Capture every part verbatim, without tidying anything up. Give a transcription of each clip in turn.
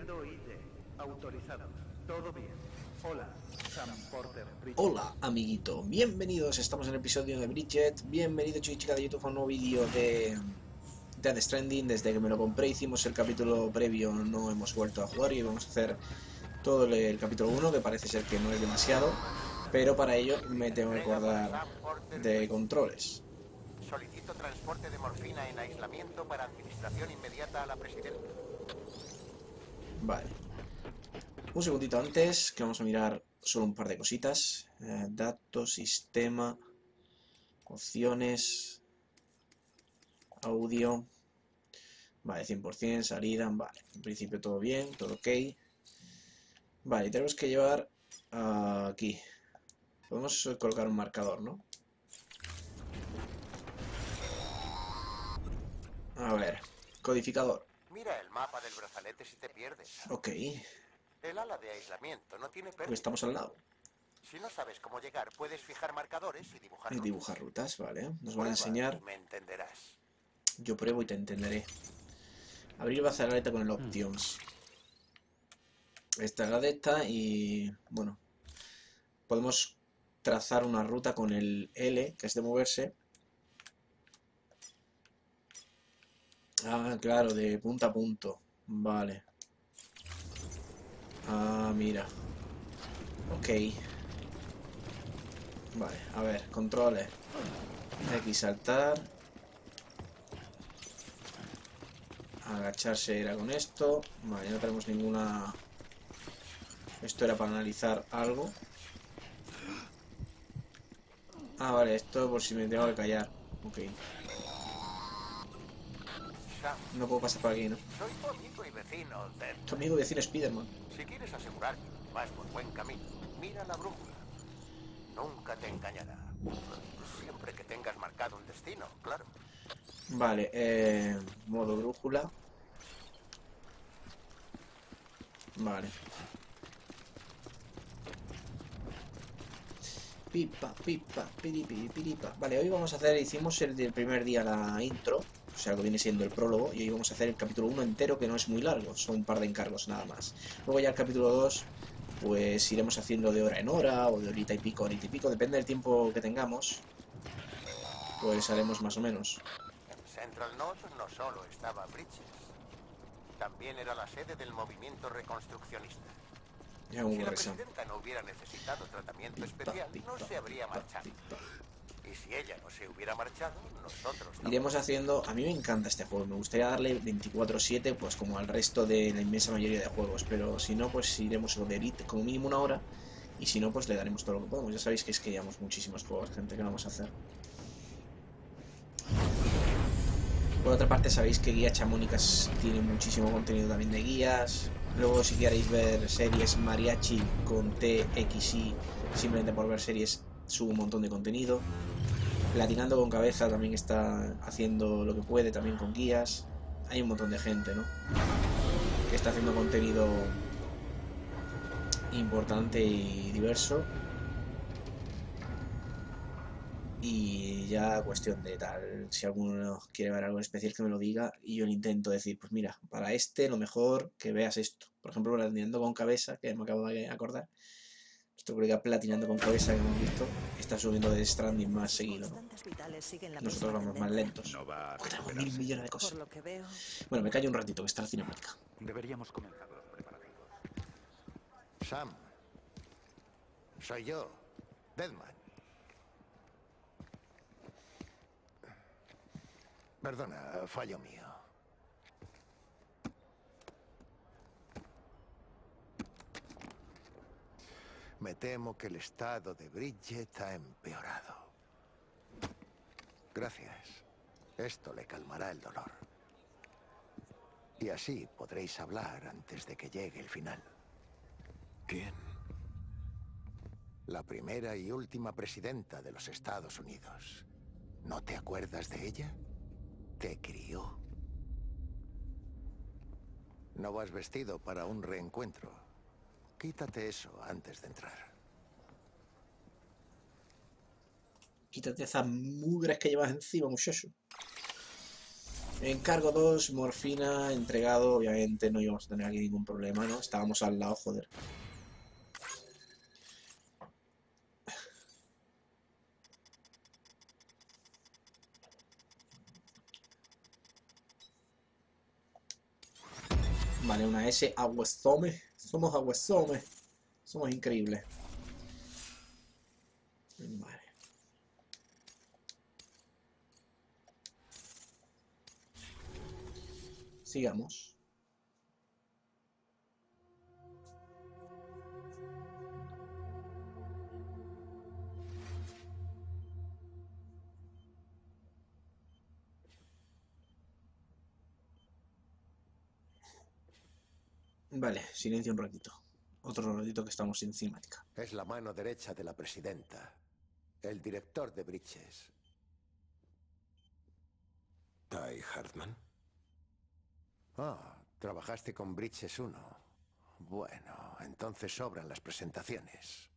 Recibiendo I D. Autorizado. Todo bien. Hola, Sam Porter. Bridget. Hola, amiguito. Bienvenidos. Estamos en el episodio de Bridget. Bienvenido, chico y chica de YouTube, a un nuevo vídeo de Death Stranding. Desde que me lo compré, hicimos el capítulo previo, no hemos vuelto a jugar y vamos a hacer todo el capítulo uno, que parece ser que no es demasiado, pero para ello me tengo que acordar de controles. Solicito transporte de morfina en aislamiento para administración inmediata a la presidenta. Vale. Un segundito antes, que vamos a mirar solo un par de cositas. Eh, datos, sistema, opciones, audio. Vale, cien por cien, salida, vale. En principio todo bien, todo ok. Vale, tenemos que llevar uh, aquí. Podemos colocar un marcador, ¿no? A ver, codificador. Mira el mapa del brazalete si te pierdes. Ok, El ala de aislamiento no tiene pérdida. pues estamos al lado. Si no sabes cómo llegar, puedes fijar marcadores y dibujar Y rutas. dibujar rutas, vale. Nos van Prueba a enseñar. y me entenderás. Yo pruebo y te entenderé. Abrir brazalete con el Options. Esta es la de esta y... bueno. Podemos trazar una ruta con el L, que es de moverse. Ah, claro, de punta a punto. Vale. Ah, mira. Ok. Vale, a ver, controles. X saltar. Agacharse era con esto. Vale, no tenemos ninguna... Esto era para analizar algo. Ah, vale, esto por si me tengo que callar. Ok. Sam, No puedo pasar por aquí, ¿no? soy tu amigo y vecino, Ted. Tu amigo vecino Spiderman. Si quieres asegurar que vas por buen camino, mira la brújula. Nunca te engañará. Siempre que tengas marcado un destino, claro. Vale, eh... modo brújula. Vale. Pipa, pipa, piripi, piripa. Vale, hoy vamos a hacer, hicimos el del primer día la intro, o sea, lo que viene siendo el prólogo, y hoy vamos a hacer el capítulo uno entero, que no es muy largo, son un par de encargos nada más. Luego ya el capítulo dos, pues iremos haciendo de hora en hora, o de horita y pico, horita y pico, depende del tiempo que tengamos, pues haremos más o menos. En Central North no solo estaba Bridges, también era la sede del movimiento reconstruccionista. Ya un Si la corrección. presidenta no hubiera necesitado tratamiento especial, no se habría marchado. Y si ella no se hubiera marchado, nosotros tampoco. Iremos haciendo... A mí me encanta este juego, me gustaría darle veinticuatro siete, pues como al resto de la inmensa mayoría de juegos, pero si no, pues iremos de Elite como mínimo una hora, y si no, pues le daremos todo lo que podemos. Ya sabéis que es que llevamos muchísimos juegos, gente, que vamos a hacer. Por otra parte, sabéis que Guía Chamónicas tiene muchísimo contenido también de guías. Luego, si queréis ver series Mariachi con T X I, simplemente por ver series, subo un montón de contenido. Platinando con Cabeza también está haciendo lo que puede, también con guías. Hay un montón de gente, ¿no?, que está haciendo contenido importante y diverso. Y ya cuestión de tal, si alguno quiere ver algo en especial que me lo diga y yo le intento decir, pues mira, para este lo mejor que veas esto. Por ejemplo, Platinando con Cabeza, que me acabo de acordar, nuestro colega Platinando con Cabeza que hemos visto, está subiendo de Stranding más seguido, ¿no? Nosotros vamos más lentos. No va a Tenemos mil recuperarse. millones de Por cosas. lo que veo, Bueno, me callo un ratito que está la cinemática. Deberíamos comenzar los preparativos. Sam, soy yo, Deadman. Perdona, fallo mío. Me temo que el estado de Bridget ha empeorado. Gracias. Esto le calmará el dolor. Y así podréis hablar antes de que llegue el final. ¿Quién? La primera y última presidenta de los Estados Unidos. ¿No te acuerdas de ella? Te crió. No vas vestido para un reencuentro. Quítate eso antes de entrar. Quítate esas mugres que llevas encima, muchacho. Encargo dos, morfina, entregado. Obviamente no íbamos a tener aquí ningún problema, ¿no? Estábamos al lado, joder. Vale, una S. Aguesome. Somos Aguesome. Somos increíbles. Vale. Sigamos. Vale, silencio un ratito. Otro ratito que estamos sin cinemática. Es la mano derecha de la presidenta. El director de Bridges. ¿Ty Hartman? Ah, trabajaste con Bridges uno. Bueno, entonces sobran las presentaciones.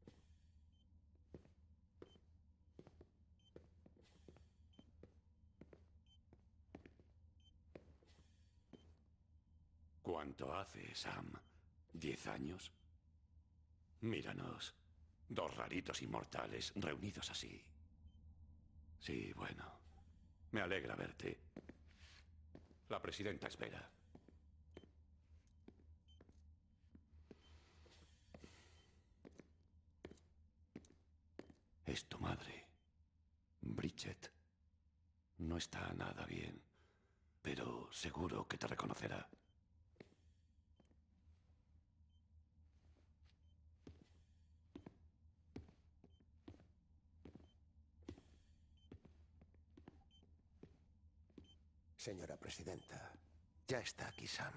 ¿Cuánto hace, Sam? ¿Diez años? Míranos. Dos raritos inmortales reunidos así. Sí, bueno. Me alegra verte. La presidenta espera. Es tu madre, Bridget. No está nada bien, pero seguro que te reconocerá. Señora presidenta, ya está aquí Sam.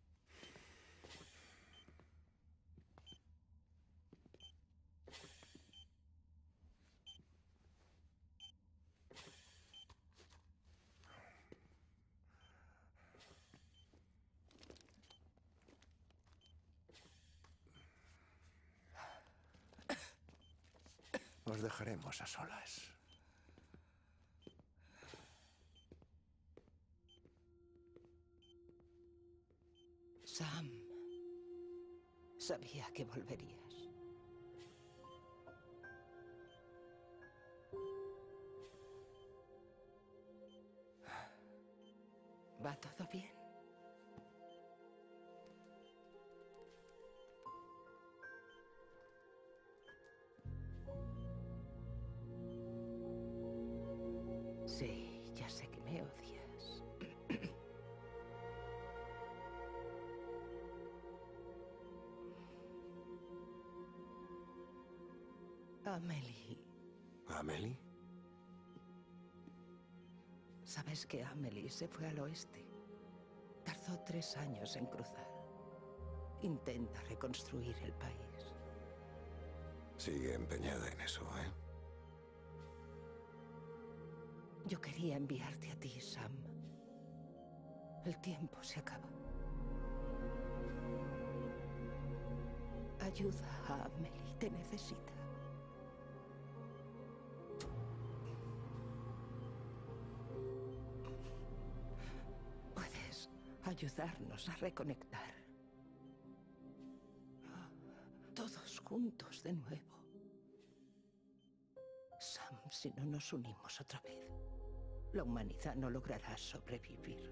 Os dejaremos a solas. Sam, sabía que volverías. ¿Va todo bien? Sí, ya sé que me odias. Amelie. ¿Amelie? ¿Sabes que Amelie se fue al oeste? Tardó tres años en cruzar. Intenta reconstruir el país. Sigue empeñada en eso, ¿eh? Yo quería enviarte a ti, Sam. El tiempo se acaba. Ayuda a Amelie, te necesita. Puedes ayudarnos a reconectar. Todos juntos de nuevo. Sam, si no nos unimos otra vez, la humanidad no logrará sobrevivir.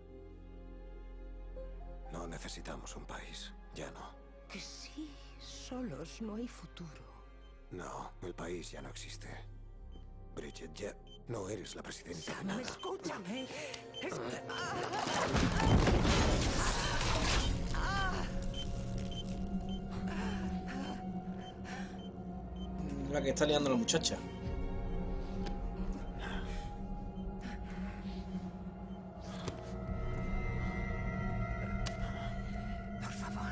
No necesitamos un país. Ya no. Que sí, solos no hay futuro. No, el país ya no existe. Bridget, ya no eres la presidenta de Sam, nada. escúchame. Es que- La que está liando la muchacha. Por favor.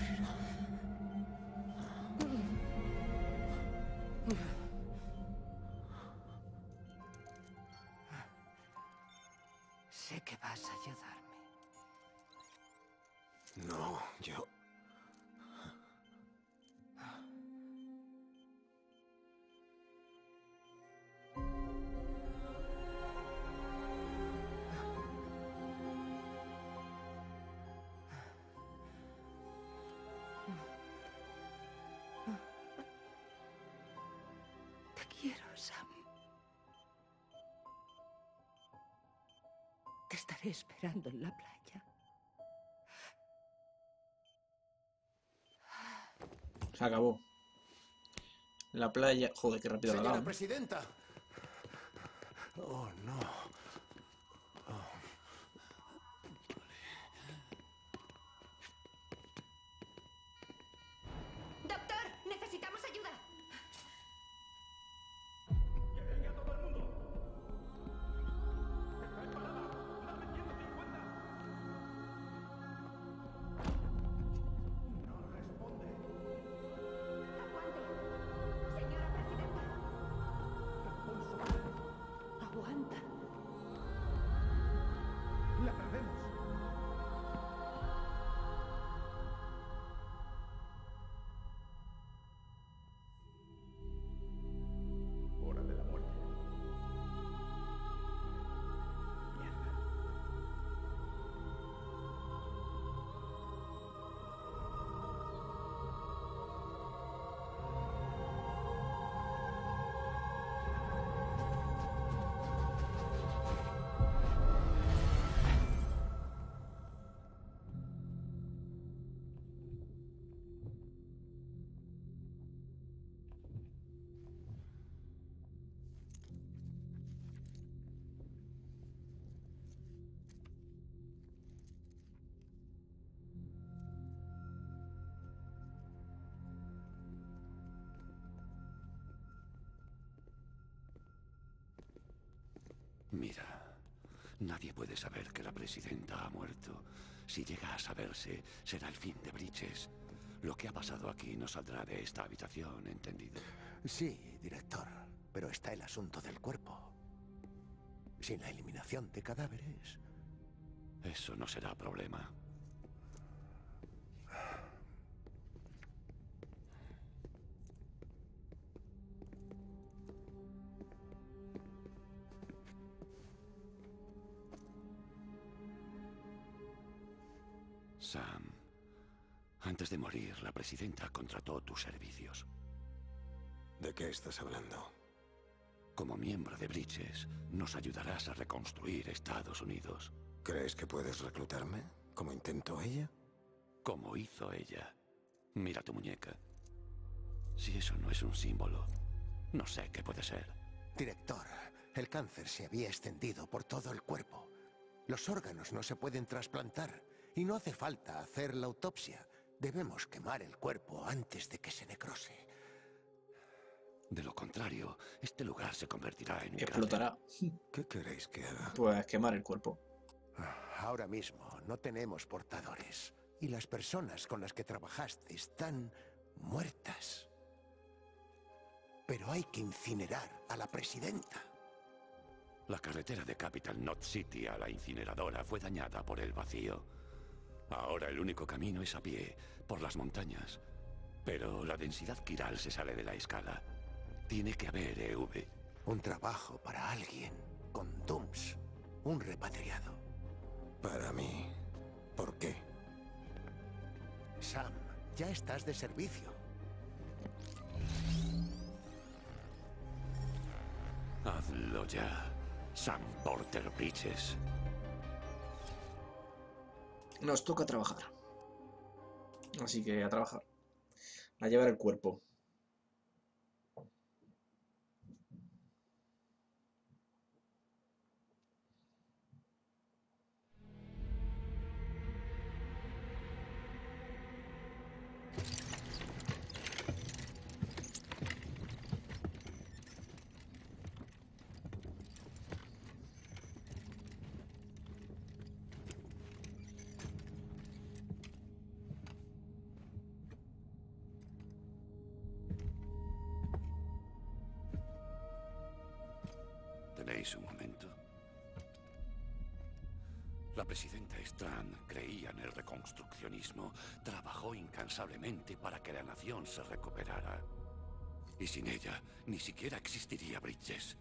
Sé que vas a ayudarme. No, yo... Te estaré esperando en la playa. Se acabó. La playa... Joder, qué rápido la Señora damos. presidenta. Oh, no. ¡Doctor! ¡Necesitamos ayuda! Aguanta. La perdemos. Hora de la muerte. Mierda. Mira, nadie puede saber que la presidenta ha muerto. Si llega a saberse, será el fin de Bridges. Lo que ha pasado aquí no saldrá de esta habitación, ¿entendido? Sí, director, pero está el asunto del cuerpo. Sin la eliminación de cadáveres... Eso no será problema. Sam, antes de morir, la presidenta contrató tus servicios. ¿De qué estás hablando? Como miembro de Bridges, nos ayudarás a reconstruir Estados Unidos. ¿Crees que puedes reclutarme, como intentó ella? Como hizo ella. Mira tu muñeca. Si eso no es un símbolo, no sé qué puede ser. Director, el cáncer se había extendido por todo el cuerpo. Los órganos no se pueden trasplantar y no hace falta hacer la autopsia. Debemos quemar el cuerpo antes de que se necrose. De lo contrario, este lugar se convertirá en un Explotará. ¿Qué queréis que haga? Pues quemar el cuerpo. Ahora mismo no tenemos portadores y las personas con las que trabajaste están muertas. Pero hay que incinerar a la presidenta. La carretera de Capital Knot City a la incineradora fue dañada por el vacío. Ahora el único camino es a pie, por las montañas. Pero la densidad quiral se sale de la escala. Tiene que haber E V. Un trabajo para alguien con Dooms. Un repatriado. Para mí. ¿Por qué? Sam, ya estás de servicio. Hazlo ya, Sam Porter Bridges. Nos toca trabajar. Así que a trabajar. A llevar el cuerpo. ¿Tenéis un momento? La presidenta Strand creía en el reconstruccionismo. Trabajó incansablemente para que la nación se recuperara. Y sin ella, ni siquiera existiría Bridges.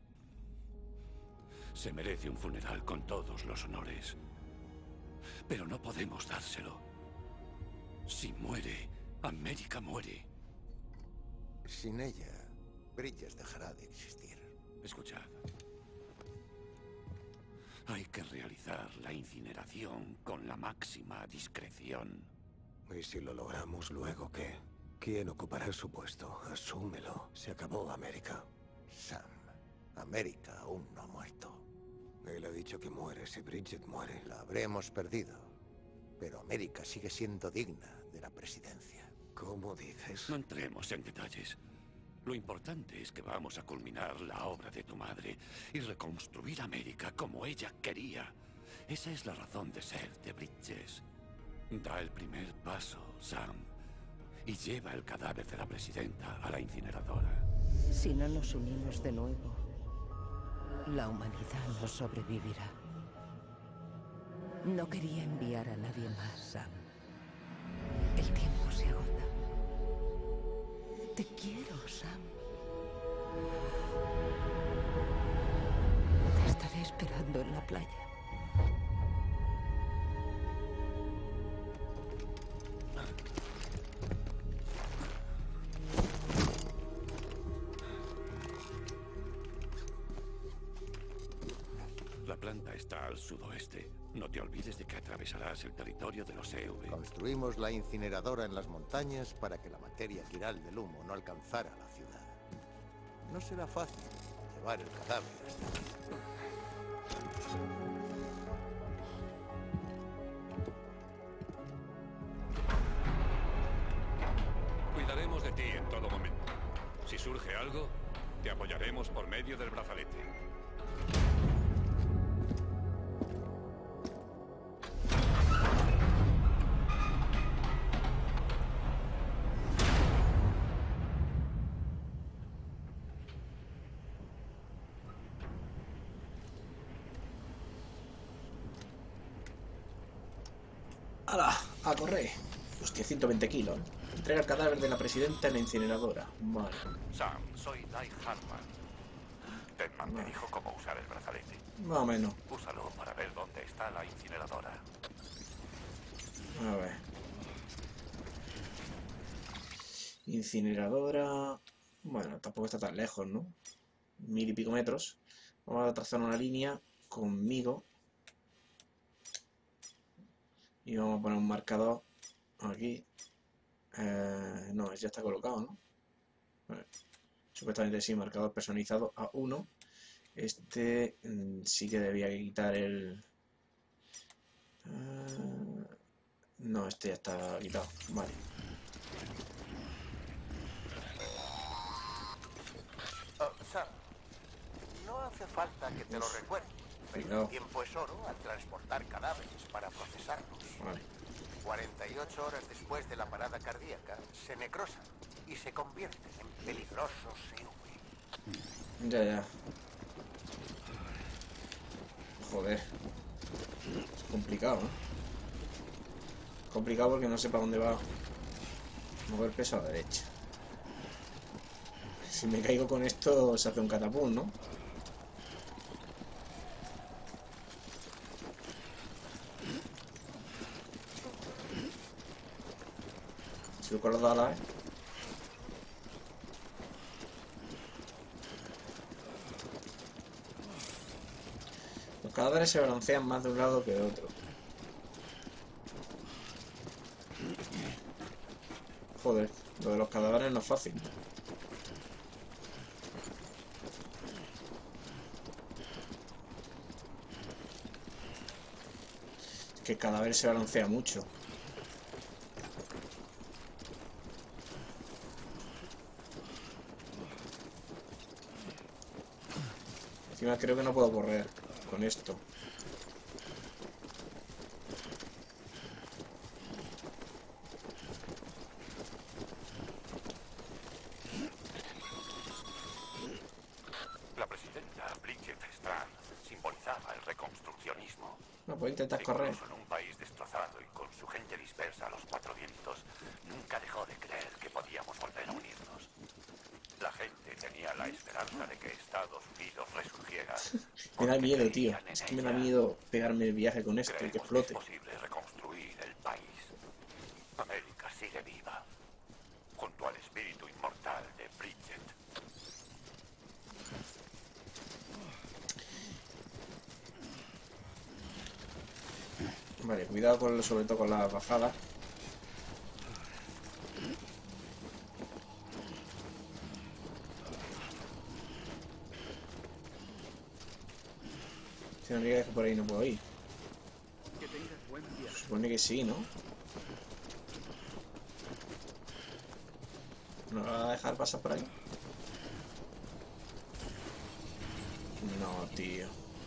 Se merece un funeral con todos los honores. Pero no podemos dárselo. Si muere, América muere. Sin ella, Bridges dejará de existir. Escuchad. Hay que realizar la incineración con la máxima discreción. ¿Y si lo logramos, luego qué? ¿Quién ocupará su puesto? Asúmelo. Se acabó América. Sam, América aún no ha muerto. Él ha dicho que muere si Bridget muere. La habremos perdido, pero América sigue siendo digna de la presidencia. ¿Cómo dices? No entremos en detalles. Lo importante es que vamos a culminar la obra de tu madre y reconstruir América como ella quería. Esa es la razón de ser de Bridges. Da el primer paso, Sam, y lleva el cadáver de la presidenta a la incineradora. Si no nos unimos de nuevo, la humanidad no sobrevivirá. No quería enviar a nadie más, Sam. El tiempo se agota. Te quiero, Sam. Te estaré esperando en la playa. La planta está al sudoeste. No te olvides de que atravesarás el territorio de los E V. Construimos la incineradora en las montañas para que la materia quiral del humo no alcanzara la ciudad. No será fácil llevar el cadáver hasta aquí. Cuidaremos de ti en todo momento. Si surge algo, te apoyaremos por medio del brazalete. ¡Hala! ¡A correr! Hostia, ciento veinte kilos. Entrega el cadáver de la presidenta en la incineradora. Vale. Sam, soy Dai Hartman. Deadman me dijo cómo usar el brazalete. Más o menos. Úsalo para ver dónde está la incineradora. A ver. Incineradora... Bueno, tampoco está tan lejos, ¿no? Mil y pico metros. Vamos a trazar una línea conmigo. Y vamos a poner un marcador aquí. Eh, no, ya está colocado, ¿no? Vale. Supuestamente sí, marcador personalizado a uno. Este mm, sí que debía quitar el... Uh, no, este ya está quitado. Vale. Oh, Sam, no hace falta que te lo recuerde. Pero Cuidado. el tiempo es oro al transportar cadáveres para procesarlos. Vale. cuarenta y ocho horas después de la parada cardíaca, se necrosan y se convierten en peligrosos E V. Ya, ya. Joder. Es complicado, ¿no? Complicado porque no sé para dónde va. Mover peso a la derecha. Si me caigo con esto se hace un catapult, ¿no? Si lo con las alas, ¿eh? Los cadáveres se balancean más de un lado que de otro. Joder, lo de los cadáveres no es fácil. Es que el cadáver se balancea mucho. Encima creo que no puedo correr con esto. La presidenta Bridget Strand simbolizaba el reconstruccionismo. No puedo intentar correr. Incluso en un país destrozado y con su gente dispersa a los cuatro vientos, nunca dejó de creer que podíamos volver a unirnos. La gente tenía la esperanza de que Estados Unidos resurgiera. Me da miedo, tío. Es que me da miedo pegarme el viaje con esto y que Creemos explote. es posible reconstruir el país. América sigue viva, junto al espíritu inmortal de Bridget. Vale, cuidado con, sobre todo con las bajadas. Si no me digas que por ahí no puedo ir. Que tengas buen viaje. Supone que sí, ¿no? ¿No me va a dejar pasar por ahí? No, tío.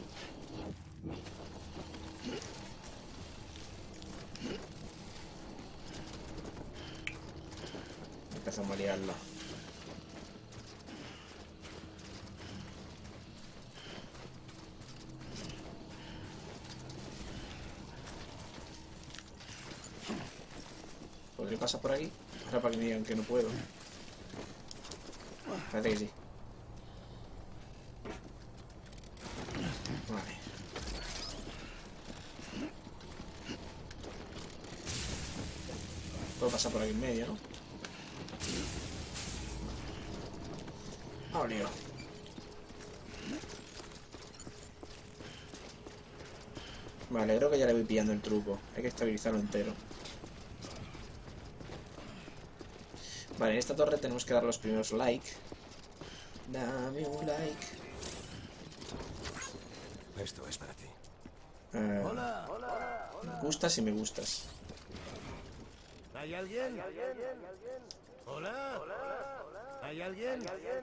Empezamos a liarla. ¿Podría pasar por aquí? Ahora para que me digan que no puedo. Parece que sí. Vale. Puedo pasar por aquí en medio, ¿no? Ah, lío. Vale, creo que ya le voy pillando el truco. Hay que estabilizarlo entero. Vale, en esta torre tenemos que dar los primeros like. Dame un like. Esto es para ti. Eh, Hola, hola, hola. gustas y me gustas. ¿Hay alguien? Hola, hola. ¿Hay alguien?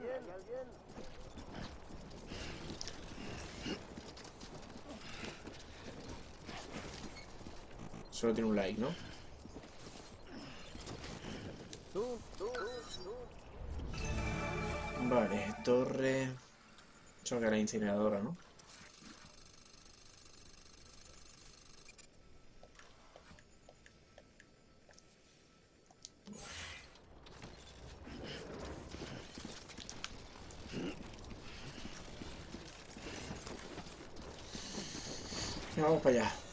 Solo tiene un like, ¿no? Tú, tú, tú. Vale, torre. Solo que la incineradora, ¿no? Vamos para allá.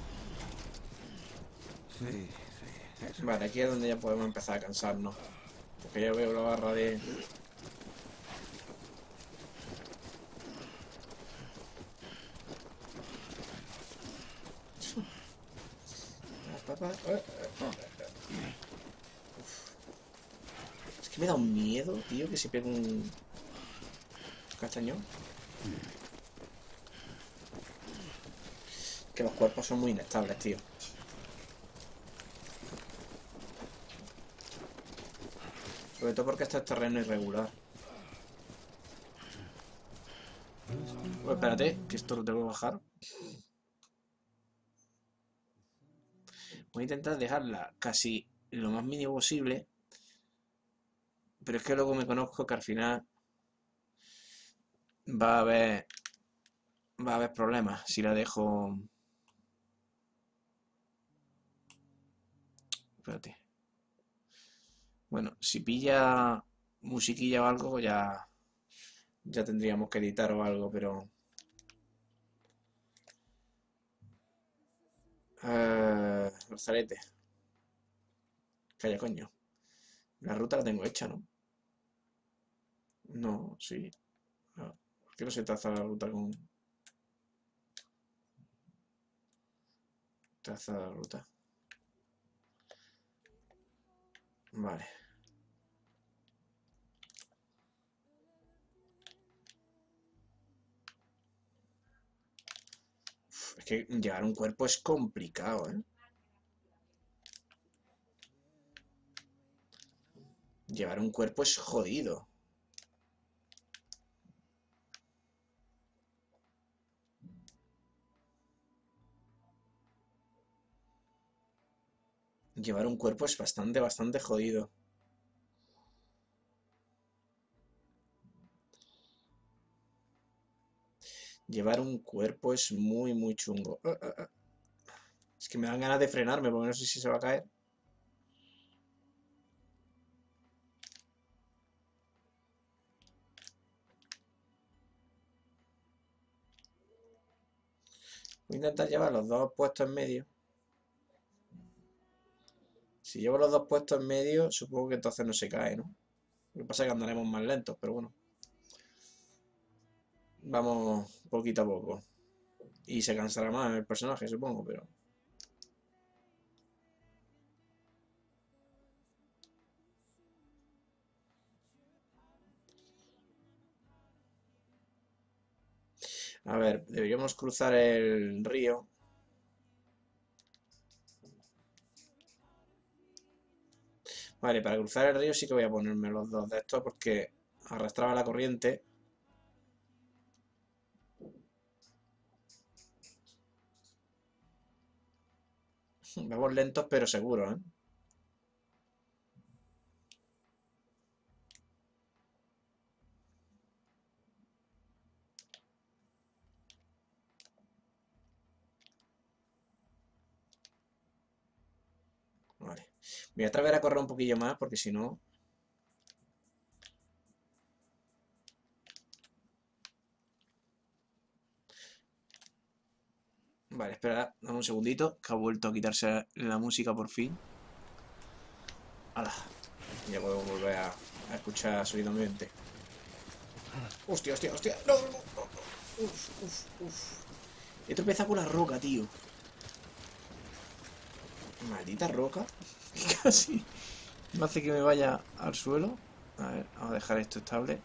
Sí, sí. Eso. Vale, aquí es donde ya podemos empezar a cansarnos. Porque ya veo la barra de... Es que me da un miedo, tío, que se pegue un castañón. Que los cuerpos son muy inestables, tío. Sobre todo porque este es terreno irregular. Pues espérate, que esto lo tengo que bajar. Voy a intentar dejarla casi lo más mínimo posible. Pero es que luego me conozco que al final va a haber va a haber problemas si la dejo. Espérate. Bueno, si pilla musiquilla o algo, ya ya tendríamos que editar o algo, pero eh, Brazalete. Calla, coño. La ruta la tengo hecha, ¿no? No, sí. Ah, ¿por qué no se traza la ruta con... Traza la ruta. Vale. Uf, es que llevar un cuerpo es complicado, ¿eh? Llevar un cuerpo es jodido. Llevar un cuerpo es bastante, bastante jodido. Llevar un cuerpo es muy, muy chungo. Uh, uh, uh. Es que me dan ganas de frenarme porque no sé si se va a caer. Voy a intentar llevar los dos puestos en medio. Si llevo los dos puestos en medio, supongo que entonces no se cae, ¿no? Lo que pasa es que andaremos más lentos, pero bueno. Vamos poquito a poco. Y se cansará más el personaje, supongo, pero... A ver, deberíamos cruzar el río. Vale, para cruzar el río sí que voy a ponerme los dos de estos porque arrastraba la corriente. Vamos lentos pero seguros, ¿eh? Vale. Voy a atrever a correr un poquillo más porque si no... Vale, espera, dame un segundito, que ha vuelto a quitarse la música por fin. ¡Hala! Ya podemos volver a, a escuchar sonido ambiente. ¡Hostia, hostia, hostia! ¡No, no, no! no. ¡Uf, uf, uf! He tropezado con la roca, tío. Maldita roca. Casi me hace que me vaya al suelo. A ver, vamos a dejar esto estable.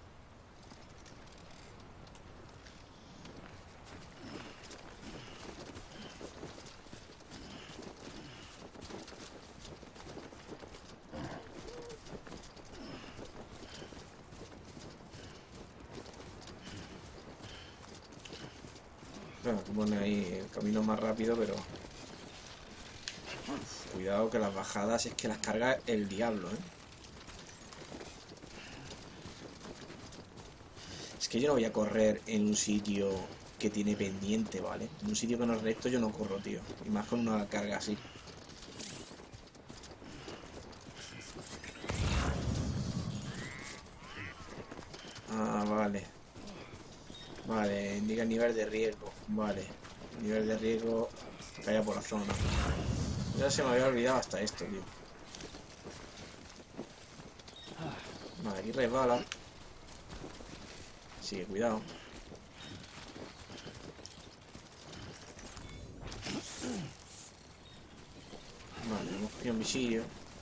Bueno, pone ahí el camino más rápido, pero... Uf, cuidado que las bajadas es que las carga el diablo, ¿eh? Es que yo no voy a correr en un sitio que tiene pendiente, ¿vale? En un sitio que no es recto yo no corro, tío. Y más con una carga así. Ah, vale. Vale, indica el nivel de riesgo. Vale. Nivel de riesgo que haya por la zona. Ya se me había olvidado hasta esto, tío. Vale, aquí resbala. Sigue, cuidado. Vale, hemos cogido un bichillo.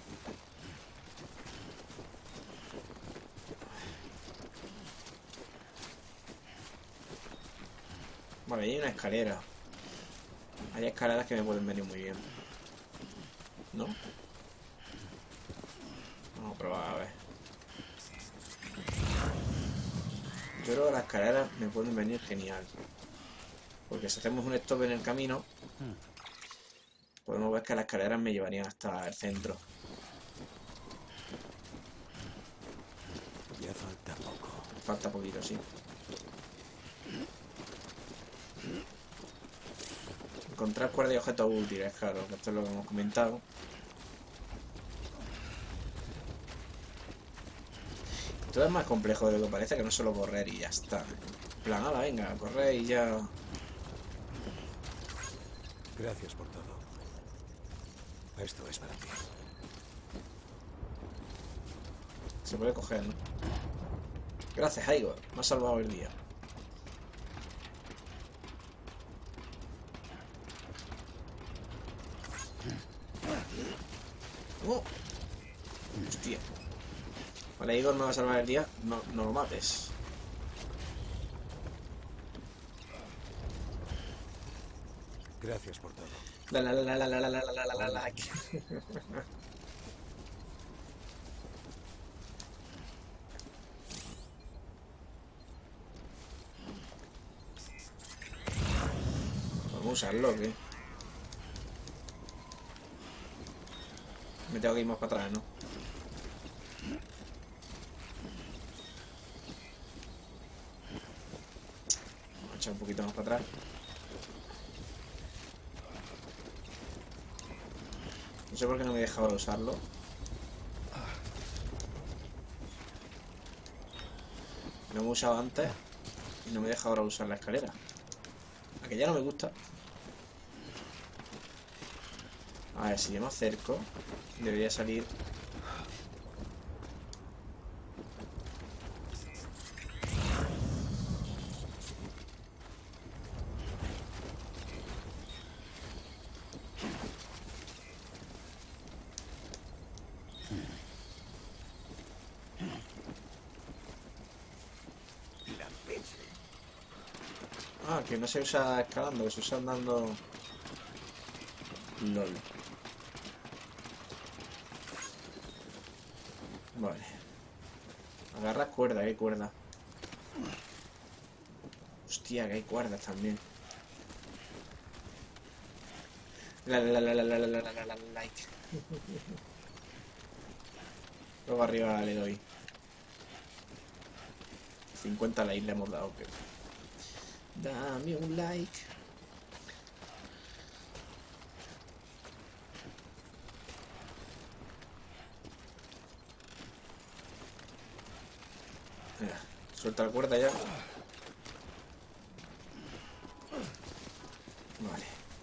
Vale, hay una escalera. Hay escaleras que me pueden venir muy bien. ¿No? Vamos a probar, a ver. Yo creo que las escaleras me pueden venir genial. Porque si hacemos un stop en el camino, podemos ver que las escaleras me llevarían hasta el centro. Ya falta poco. Falta poquito, sí. Encontrar cuerdas y objetos útiles, claro, que esto es lo que hemos comentado. Todo es más complejo de lo que parece, que no es solo correr y ya está. En plan, ala, venga, correr y ya. Gracias por todo. Esto es para ti. Se puede coger, ¿no? Gracias, Igor. Me has salvado el día. ¡Oh! Hostia. Vale, Igor me va a salvar el día. No, no lo mates. Gracias por todo. La la la la la la la la la la la. Vamos a usarlo, ¿o qué? Me tengo que ir más para atrás, ¿no? Vamos a echar un poquito más para atrás. No sé por qué no me dejaba usarlo. Lo hemos usado antes y no me deja ahora usar la escalera. A que ya no me gusta. A ver, si yo me acerco, debería salir. Ah, que no se usa escalando, que se usa andando... LOL. Vale. Agarra cuerda, que hay cuerda. Hostia, que hay cuerdas también. La la la la la la la la la la like. Luego arriba le doy. cincuenta likes le hemos dado, pero... Dame un like. Mira, suelta la cuerda ya. Vale.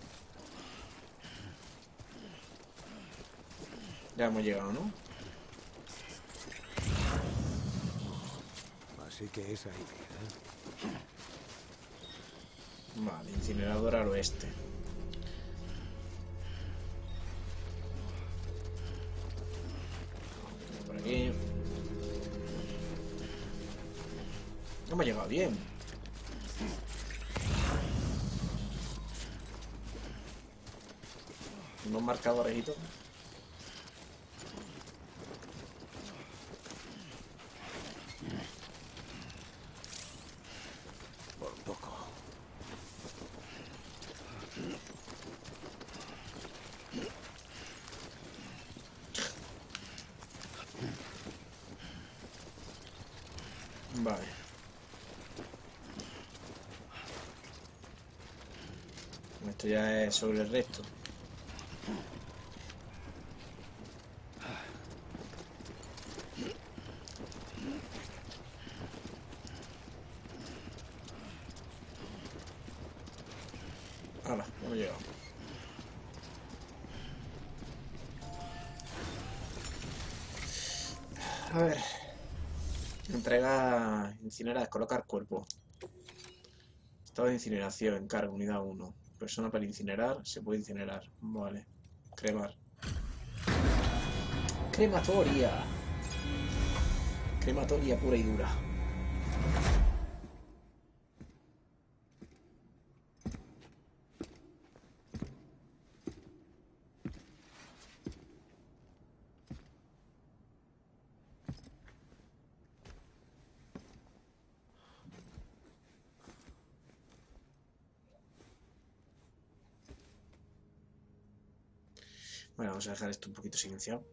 Ya hemos llegado, ¿no? Así que es ahí, ¿eh? Vale, incinerador al oeste. Por aquí. Hemos llegado bien. Unos marcadores y todo. Por poco. Vale. Esto ya es sobre el resto. Ahora, hemos llegado. A ver. Entrega, incinerar, colocar cuerpo. Estado de incineración, encargo, unidad uno. Persona para incinerar, se puede incinerar. Vale. Cremar. Crematoria. Crematoria pura y dura. Bueno, vamos a dejar esto un poquito silenciado.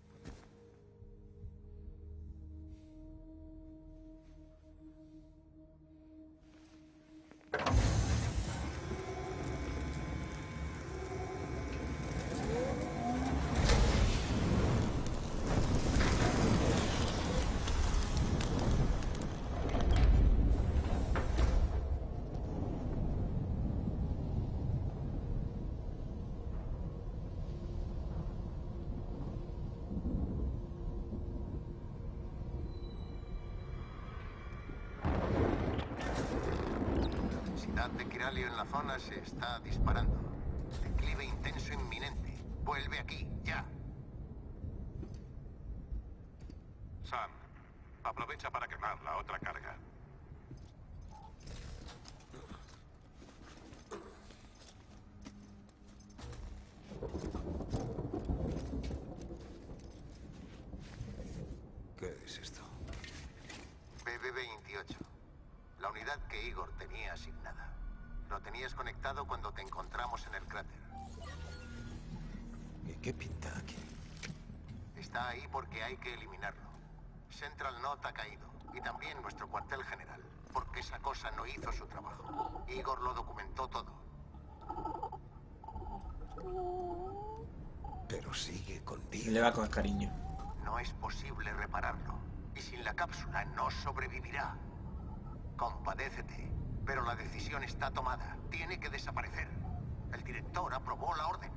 De Kiralio en la zona se está disparando. Declive intenso inminente. Vuelve aquí, ya. Sam, aprovecha para quemar la otra carga. ¿Qué es esto? B B veintiocho. La unidad que Igor tenía asignada. Lo tenías conectado cuando te encontramos en el cráter. ¿Y qué pinta aquí? Está ahí porque hay que eliminarlo. Central Knot ha caído. Y también nuestro cuartel general. Porque esa cosa no hizo su trabajo. Igor lo documentó todo. Pero sigue con vida. Le va con cariño. No es posible repararlo. Y sin la cápsula no sobrevivirá. Compadécete. Pero la decisión está tomada. Tiene que desaparecer. El director aprobó la orden.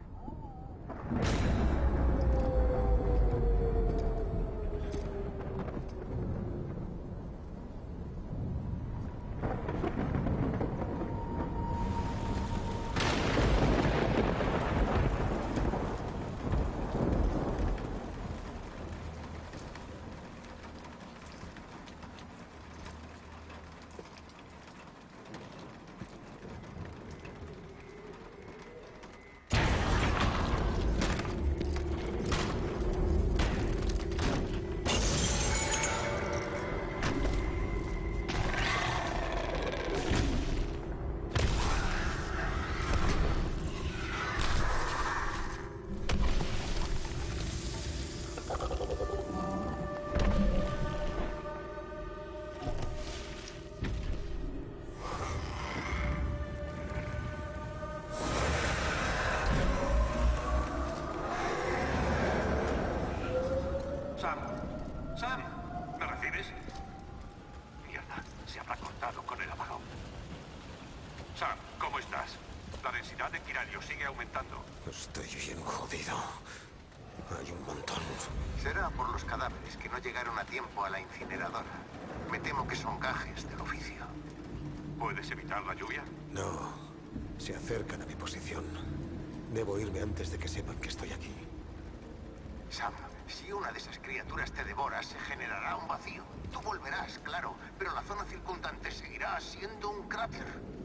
Sam, ¿cómo estás? La densidad de quiralio sigue aumentando. Estoy bien jodido. Hay un montón. Será por los cadáveres que no llegaron a tiempo a la incineradora. Me temo que son gajes del oficio. ¿Puedes evitar la lluvia? No. Se acercan a mi posición. Debo irme antes de que sepan que estoy aquí. Sam, si una de esas criaturas te devora, se generará un vacío. Tú volverás, claro, pero la zona circundante seguirá siendo un cráter.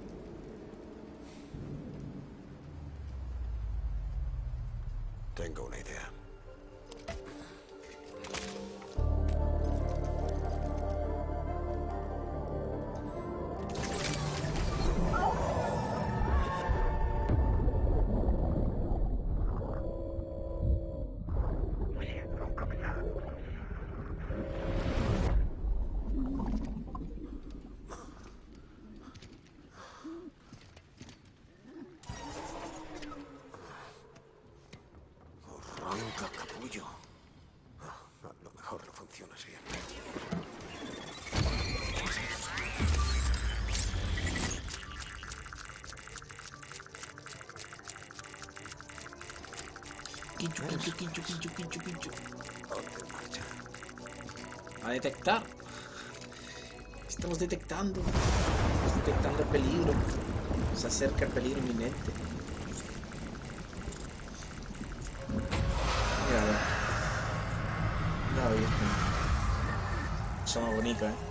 Tengo una idea. Arranca, capullo. Ah, a lo mejor no funciona así. Quincho, quincho, quincho, quincho, quincho, quincho. Ponte en marcha. A detectar. Estamos detectando. Estamos detectando el peligro. Se acerca el peligro inminente. Mira, a ver. La Virgen. Eso es más bonito, ¿eh?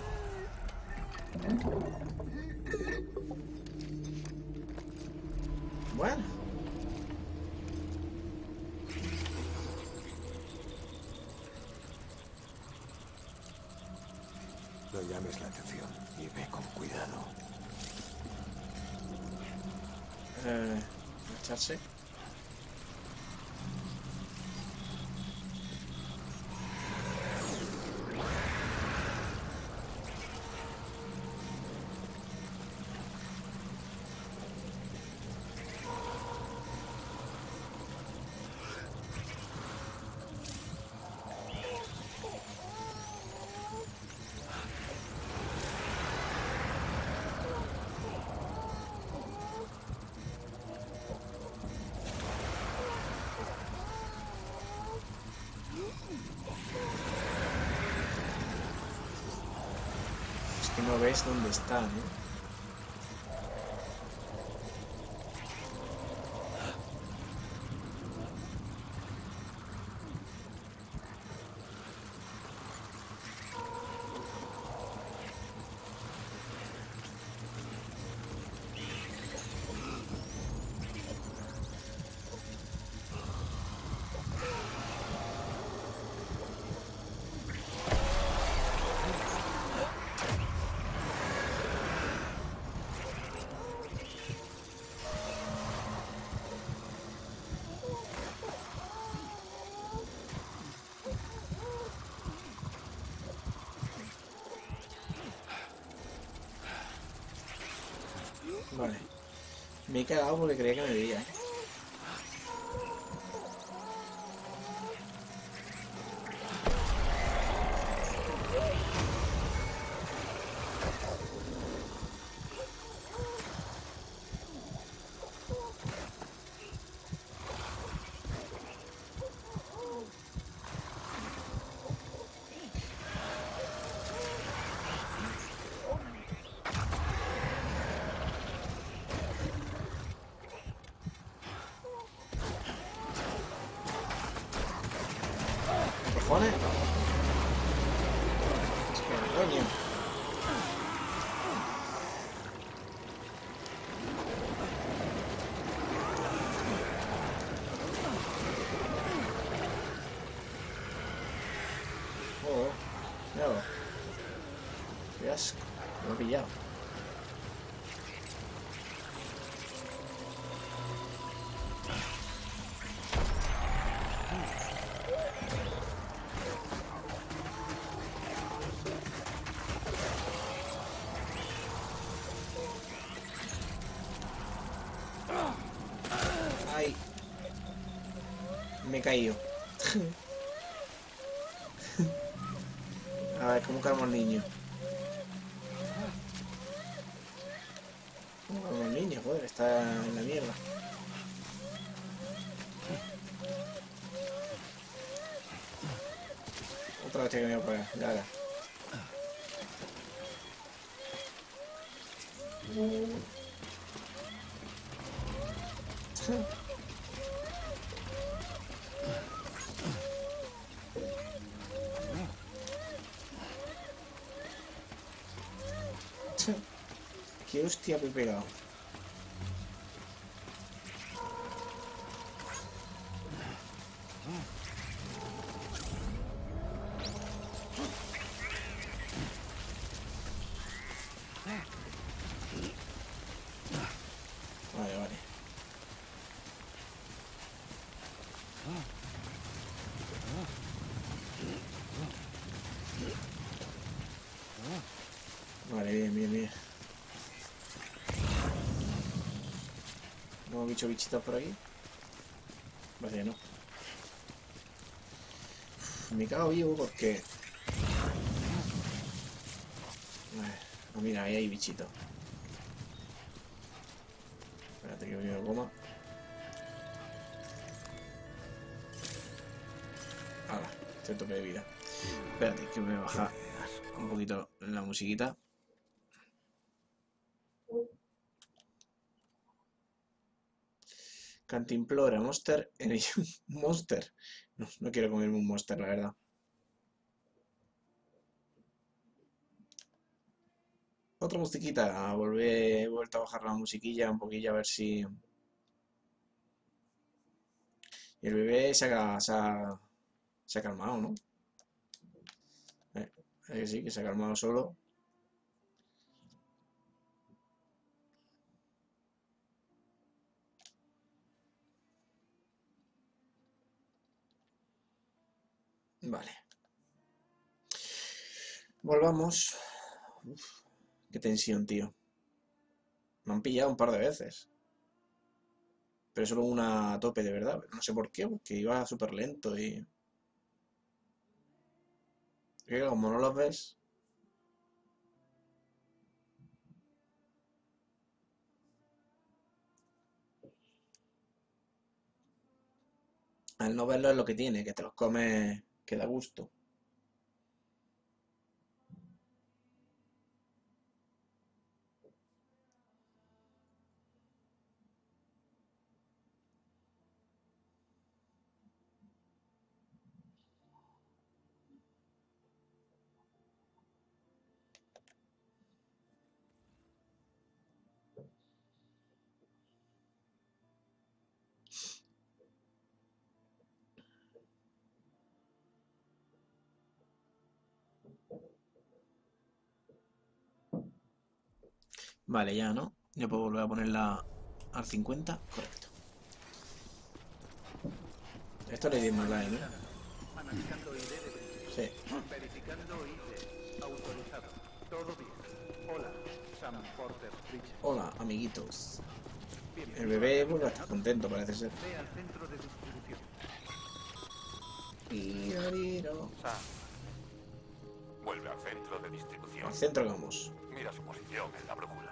Bueno. No llames la atención y ve con cuidado. Eh, echarse. Que no ves dónde está, ¿no? Vale. Me he cagado porque creía que me veía, ¿eh? ¿Cojones? Es que coño. Joder, míralo. Qué asco, me he pillado. Ay, me he caído. A ver, ¿cómo calmo al niño? ¿Cómo calmo al niño? coño, joder, está en la mierda. Otra vez que me voy a pagar, ya verás. Qué hostia me he pegado. Vale, vale. Vale, bien, bien, bien. ¿No he bicho bichitos por aquí? Parece que no. Uf, me cago vivo porque... Ah, mira, ahí hay bichitos. Espérate que me goma. Ahora, este tope de vida. Espérate que me baja un poquito la musiquita. Cantimplora, Monster, Monster. No, no quiero comerme un Monster, la verdad. Otra musiquita, volver, he vuelto a bajar la musiquilla un poquillo a ver si... Y el bebé se ha, se ha, se ha calmado, ¿no? Eh, que sí, que se ha calmado solo. Vale. Volvamos. Uf, qué tensión, tío. Me han pillado un par de veces. Pero solo una a tope, de verdad. No sé por qué, porque iba súper lento y... Y como no los ves... Al no verlo es lo que tiene, que te los comes, que da gusto. Vale, ya, ¿no? Ya puedo volver a ponerla al cincuenta. Correcto. Esto le di más la ¿no? Analizando I D de Bridges. Sí. Verificando I D. Autorizado. Todo bien. Hola, Sam Porter Bridges. Hola, amiguitos. El bebé vuelve a estar contento, parece ser. Ve al centro de distribución. Pirariro. Sam, vuelve al centro de distribución. Al centro vamos. Mira su posición en la brújula.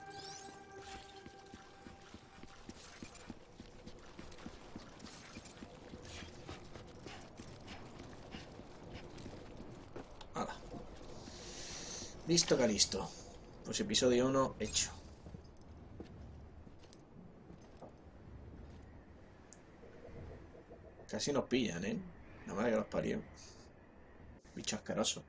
Hala. Listo que listo. Pues episodio uno hecho. Casi nos pillan, ¿eh? La madre que los parió. Bicho asqueroso.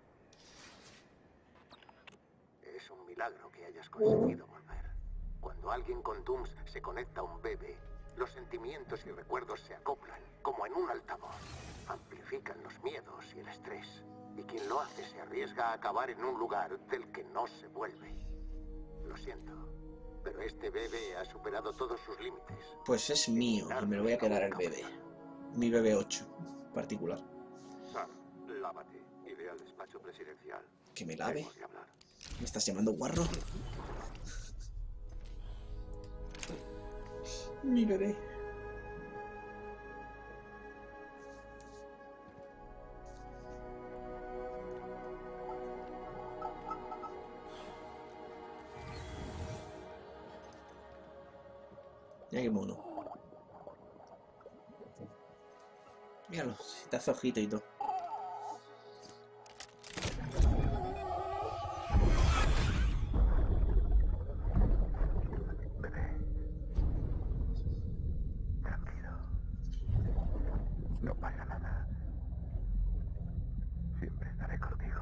Es un milagro que hayas conseguido volver. Cuando alguien con Dooms se conecta a un bebé, los sentimientos y recuerdos se acoplan, como en un altavoz. Amplifican los miedos y el estrés. Y quien lo hace se arriesga a acabar en un lugar del que no se vuelve. Lo siento, pero este bebé ha superado todos sus límites. Pues es mío y me lo voy a quedar el bebé. Mi bebé ocho, particular. Sam, lávate y ve al despacho presidencial. ¿Que me lave? Tenemos que hablar. ¿Me estás llamando guarro? Mi bebé. Mira qué mono. Míralo, si te hace ojito y todo. Bebé. Tranquilo. No pasa nada. Siempre estaré contigo.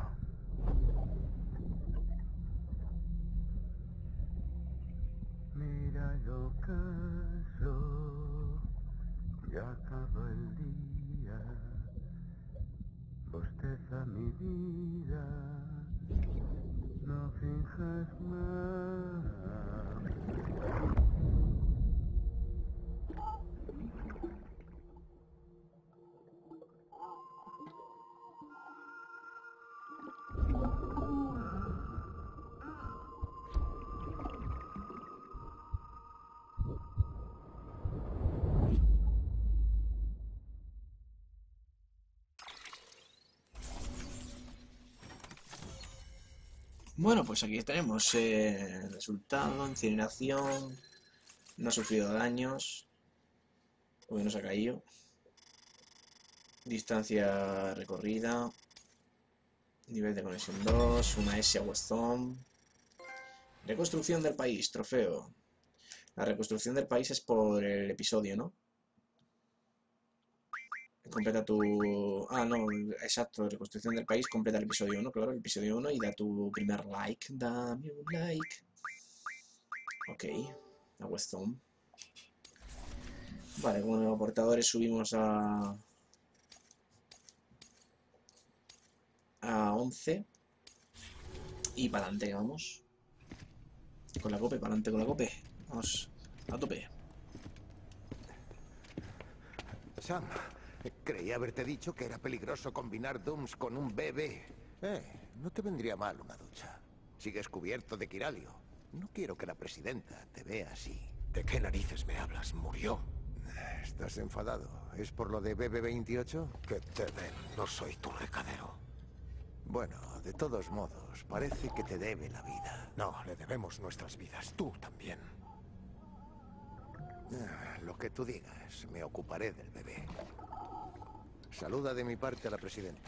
Mira el ocaso, ya acaba el día, bosteza mi vida, no finjas más. Bueno, pues aquí tenemos eh, el resultado, incineración, no ha sufrido daños, porque no se ha caído, distancia recorrida, nivel de conexión dos, una S a Weston, reconstrucción del país, trofeo. La reconstrucción del país es por el episodio, ¿no? Completa tu... Ah, no, exacto, reconstrucción del país, completa el episodio uno, claro, el episodio uno y da tu primer like, dame un like. Ok, a Weston. Vale, como aportadores subimos a... a once. Y para adelante, vamos. Con la cope, para adelante con la cope. Vamos, a tope. Sam, creí haberte dicho que era peligroso combinar Dooms con un bebé. Eh, no te vendría mal una ducha. Sigues cubierto de quiralio. No quiero que la presidenta te vea así. ¿De qué narices me hablas? ¿Murió? ¿Estás enfadado? ¿Es por lo de B B veintiocho? Que te den. No soy tu recadero. Bueno, de todos modos, parece que te debe la vida. No, le debemos nuestras vidas. Tú también. Ah, lo que tú digas, me ocuparé del bebé. Saluda de mi parte a la presidenta.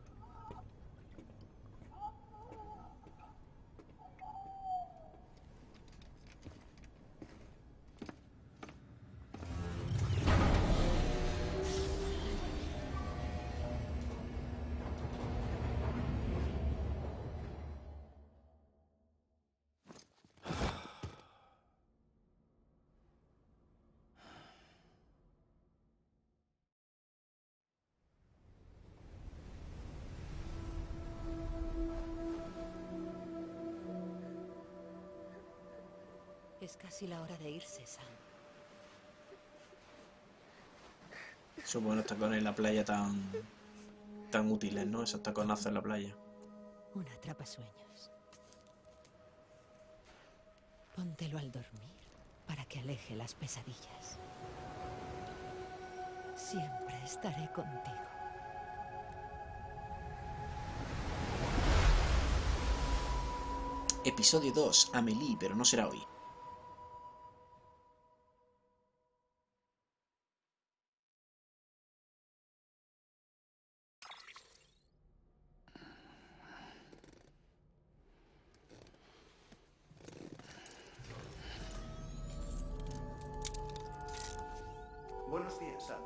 Es casi la hora de irse, Sam. Esos buenos tacones en la playa tan... tan útiles, ¿no? Esos taconazos en la playa. Un atrapasueños. Póntelo al dormir para que aleje las pesadillas. Siempre estaré contigo. Episodio dos, Amélie, pero no será hoy. Buenos días, Sam.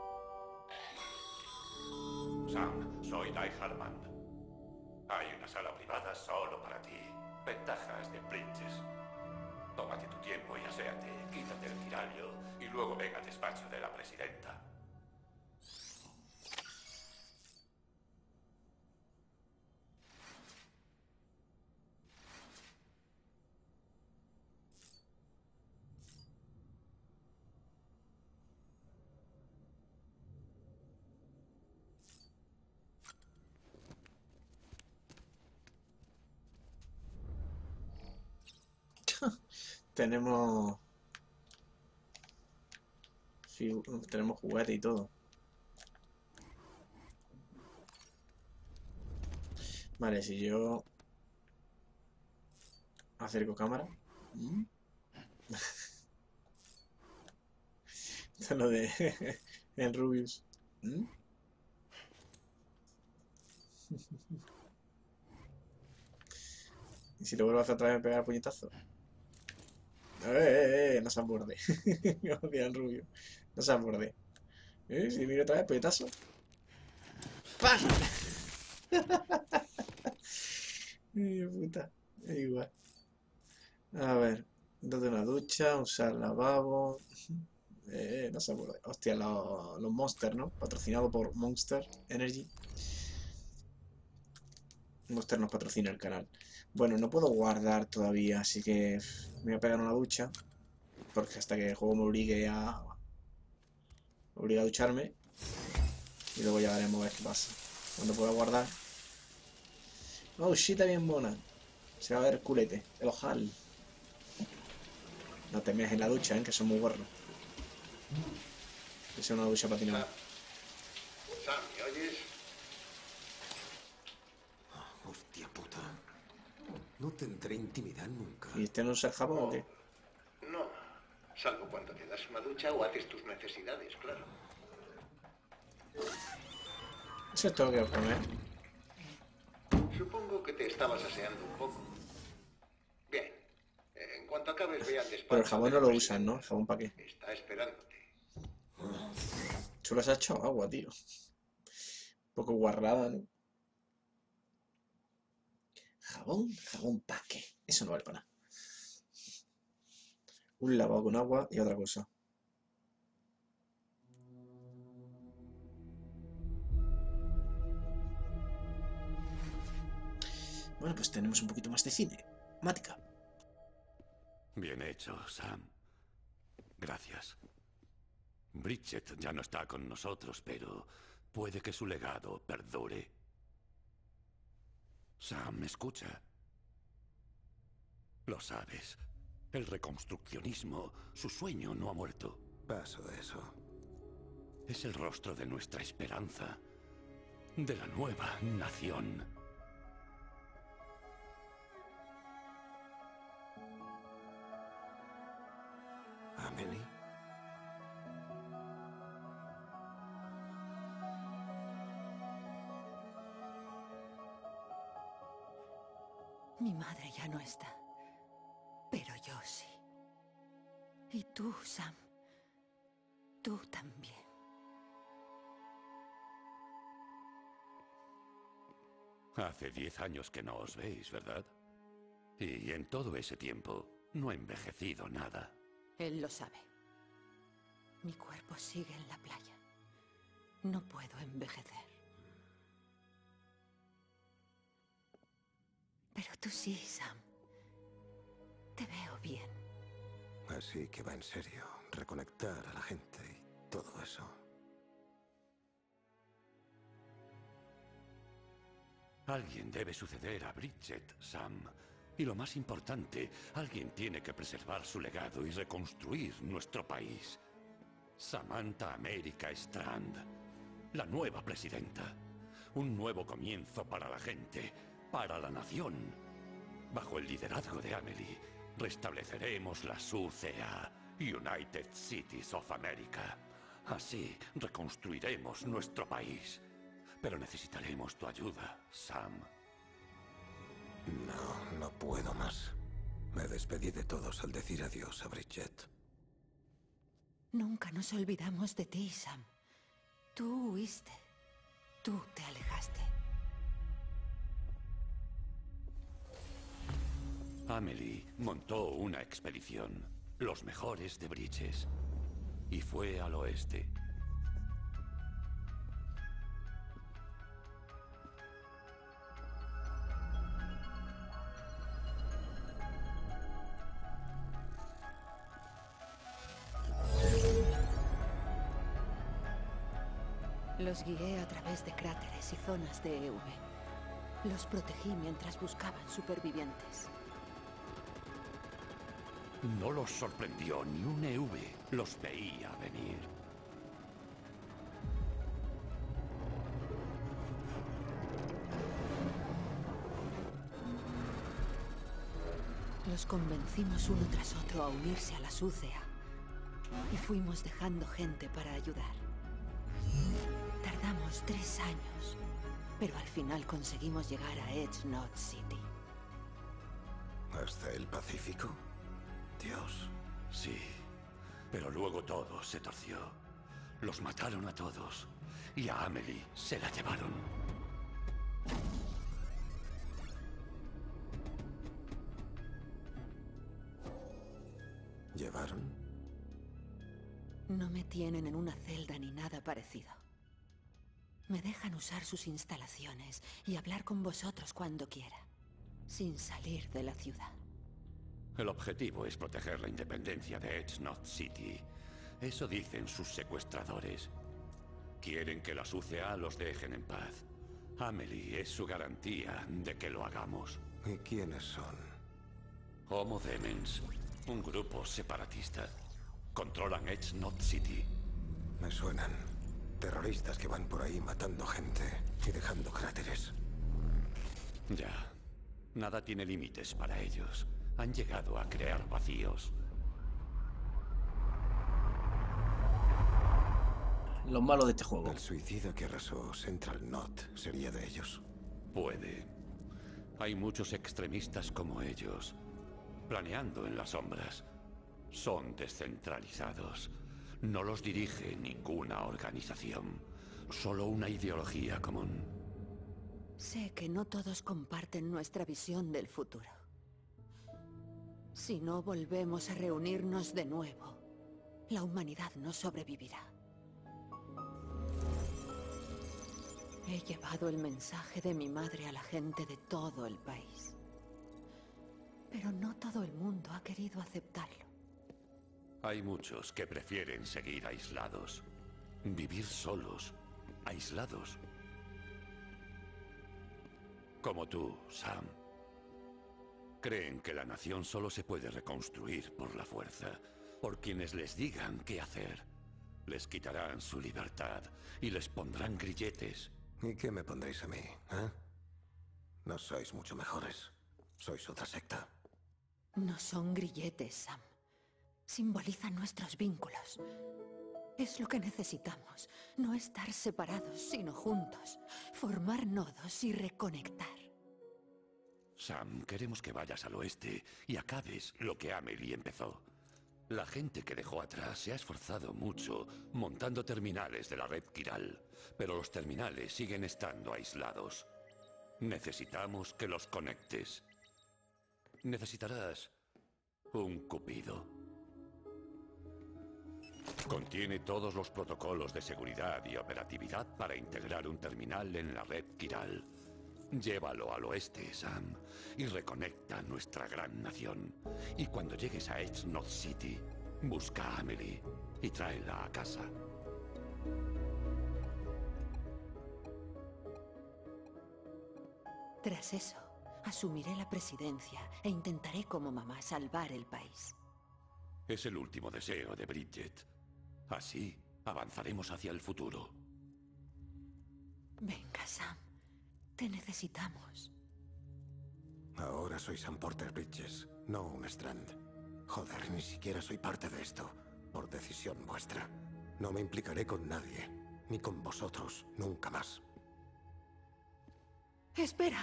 Sam, soy Dai Harman. Hay una sala privada solo para ti. Ventajas de Princess. Tómate tu tiempo y aséate, quítate el tiralio y luego ven al despacho de la presidenta. Tenemos... Sí, tenemos juguete y todo. Vale, si yo... acerco cámara... ¿Mm? Esto es lo de el Rubius. ¿Mm? ¿Y si lo vuelvo a hacer otra vez, pegar puñetazo? ¡Eh, eh, eh! No se aborde. Odia el Rubio. No se aborde. ¿Eh? Si miro otra vez, puñetazo. ¡Pam! Ay, puta. Es igual. A ver. Date una ducha, usar lavabo. Eh, no se aborde. Hostia, los, los Monster, ¿no? Patrocinado por Monster Energy. Monster nos patrocina el canal. Bueno, no puedo guardar todavía, así que me voy a pegar una ducha. Porque hasta que el juego me obligue a... Me obliga a ducharme. Y luego ya veremos a ver qué pasa. Cuando pueda guardar. Oh, shit, bien mona. Se va a ver el culete, el ojal. No te meas en la ducha, ¿eh? Que son muy gorros. Que sea una ducha patinada. Sam, ¿me oyes? Oh, hostia puta. No tendré intimidad nunca. ¿Y este no usa el jabón o qué? No, salvo cuando te das una ducha o haces tus necesidades, claro. Eso es todo lo que os comer. Supongo que te estabas aseando un poco. Bien. En cuanto acabes, ve al despacho. Pero el jabón no lo usan, ¿no? ¿El jabón para qué? Está esperándote. Solo se ha echado agua, tío. Un poco guarrada, ¿no? Jabón, jabón para qué. Eso no vale para nada. Un lavado con agua y otra cosa. Bueno, pues tenemos un poquito más de cine. Mática. Bien hecho, Sam. Gracias. Bridget ya no está con nosotros, pero puede que su legado perdure. Sam, escucha. Lo sabes. El reconstruccionismo, su sueño no ha muerto. Paso de eso. Es el rostro de nuestra esperanza. De la nueva nación. ¿Amelie? Mi madre ya no está, pero yo sí. Y tú, Sam, tú también. Hace diez años que no os veis, ¿verdad? Y en todo ese tiempo no he envejecido nada. Él lo sabe. Mi cuerpo sigue en la playa. No puedo envejecer. Pero tú sí, Sam. Te veo bien. Así que va en serio. Reconectar a la gente y todo eso. Alguien debe suceder a Bridget, Sam. Y lo más importante, alguien tiene que preservar su legado y reconstruir nuestro país. Samantha America Strand, la nueva presidenta. Un nuevo comienzo para la gente, para la nación. Bajo el liderazgo de Amelie, restableceremos la U C A, United Cities of America. Así reconstruiremos nuestro país. Pero necesitaremos tu ayuda, Sam. No, no puedo más. Me despedí de todos al decir adiós a Bridget. Nunca nos olvidamos de ti, Sam. Tú huiste. Tú te alejaste. Amelie montó una expedición, los mejores de Bridges, y fue al oeste. Los guié a través de cráteres y zonas de E V. Los protegí mientras buscaban supervivientes. No los sorprendió ni un E V. Los veía venir. Los convencimos uno tras otro a unirse a la U C A. y fuimos dejando gente para ayudar. Tardamos tres años, pero al final conseguimos llegar a Edge Knot City. ¿Hasta el Pacífico? Dios. Sí, pero luego todo se torció. Los mataron a todos y a Amelie se la llevaron. ¿Llevaron? No me tienen en una celda ni nada parecido. Me dejan usar sus instalaciones y hablar con vosotros cuando quiera, sin salir de la ciudad. El objetivo es proteger la independencia de Edge Knot City. Eso dicen sus secuestradores. Quieren que las U C A los dejen en paz. Amelie es su garantía de que lo hagamos. ¿Y quiénes son? Homo Demens, un grupo separatista. Controlan Edge Knot City. Me suenan. Terroristas que van por ahí matando gente y dejando cráteres. Ya. Nada tiene límites para ellos. Han llegado a crear vacíos. Lo malo de este juego. El suicida que arrasó Central Knot sería de ellos. Puede. Hay muchos extremistas como ellos, planeando en las sombras. Son descentralizados. No los dirige ninguna organización. Solo una ideología común. Sé que no todos comparten nuestra visión del futuro. Si no volvemos a reunirnos de nuevo, la humanidad no sobrevivirá. He llevado el mensaje de mi madre a la gente de todo el país. Pero no todo el mundo ha querido aceptarlo. Hay muchos que prefieren seguir aislados. Vivir solos, aislados. Como tú, Sam. Creen que la nación solo se puede reconstruir por la fuerza, por quienes les digan qué hacer. Les quitarán su libertad y les pondrán grilletes. ¿Y qué me pondréis a mí, eh? No sois mucho mejores. Sois otra secta. No son grilletes, Sam. Simbolizan nuestros vínculos. Es lo que necesitamos. No estar separados, sino juntos. Formar nodos y reconectar. Sam, queremos que vayas al oeste y acabes lo que Amelie empezó. La gente que dejó atrás se ha esforzado mucho montando terminales de la red Kiral, pero los terminales siguen estando aislados. Necesitamos que los conectes. Necesitarás un cupido. Contiene todos los protocolos de seguridad y operatividad para integrar un terminal en la red Kiral. Llévalo al oeste, Sam, y reconecta nuestra gran nación. Y cuando llegues a Edge Knot City, busca a Amelie y tráela a casa. Tras eso, asumiré la presidencia e intentaré como mamá salvar el país. Es el último deseo de Bridget. Así avanzaremos hacia el futuro. Venga, Sam. Te necesitamos. Ahora soy Sam Porter Bridges, no un Strand. Joder, ni siquiera soy parte de esto, por decisión vuestra. No me implicaré con nadie, ni con vosotros, nunca más. ¡Espera!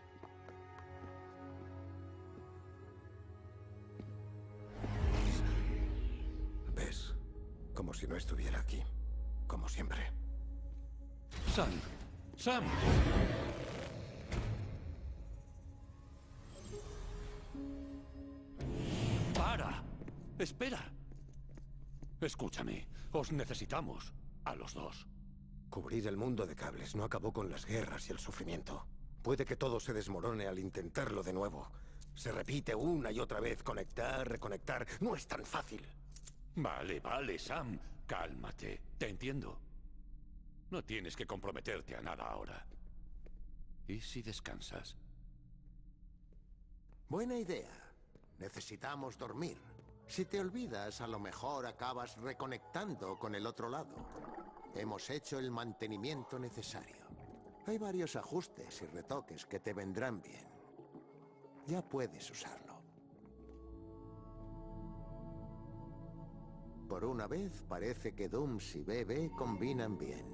¿Ves? Como si no estuviera aquí. Como siempre. ¡Sam! ¡Sam! ¡Para! ¡Espera! Escúchame, os necesitamos a los dos. Cubrir el mundo de cables no acabó con las guerras y el sufrimiento. Puede que todo se desmorone al intentarlo de nuevo. Se repite una y otra vez, conectar, reconectar. No es tan fácil. Vale, vale, Sam. Cálmate. Te entiendo. No tienes que comprometerte a nada ahora. ¿Y si descansas? Buena idea. Necesitamos dormir. Si te olvidas, a lo mejor acabas reconectando con el otro lado. Hemos hecho el mantenimiento necesario. Hay varios ajustes y retoques que te vendrán bien. Ya puedes usarlo. Por una vez parece que Dooms y B B combinan bien.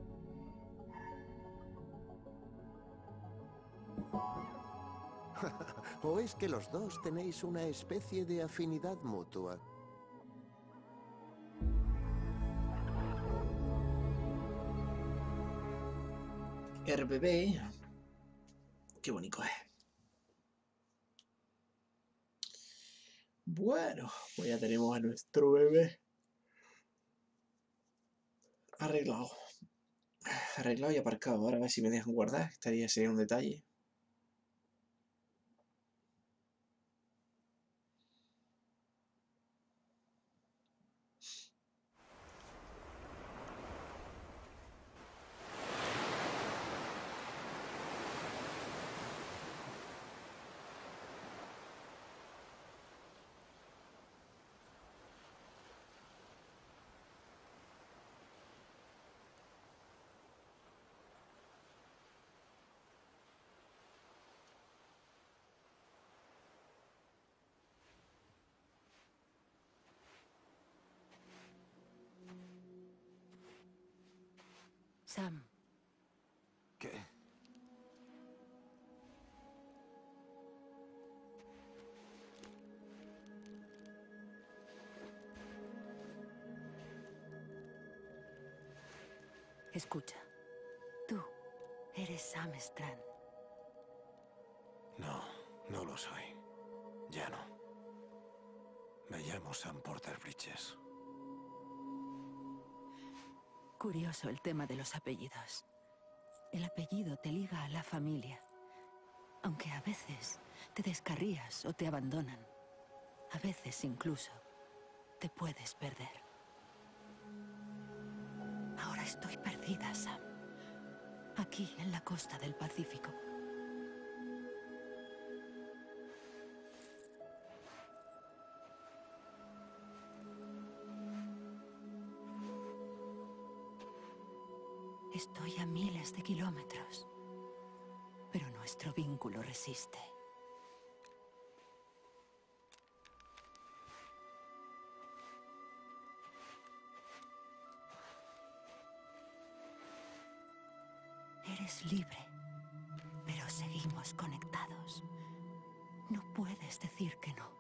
¿O es que los dos tenéis una especie de afinidad mutua? R B B. Qué bonito es. Bueno, pues ya tenemos a nuestro bebé arreglado. Arreglado y aparcado. Ahora a ver si me dejan guardar. Estaría sería un detalle. Sam. ¿Qué? Escucha. Tú eres Sam Strand. No, no lo soy. Ya no. Me llamo Sam Porter Bridges. Curioso el tema de los apellidos. El apellido te liga a la familia. Aunque a veces te descarrías o te abandonan. A veces incluso te puedes perder. Ahora estoy perdida, Sam. Aquí, en la costa del Pacífico. Estoy a miles de kilómetros, pero nuestro vínculo resiste. Eres libre, pero seguimos conectados. No puedes decir que no.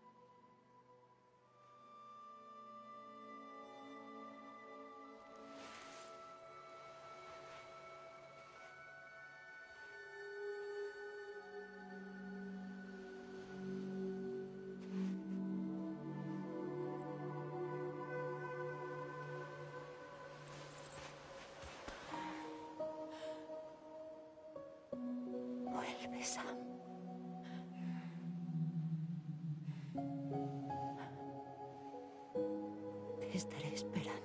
Vuelve, Sam. Te estaré esperando.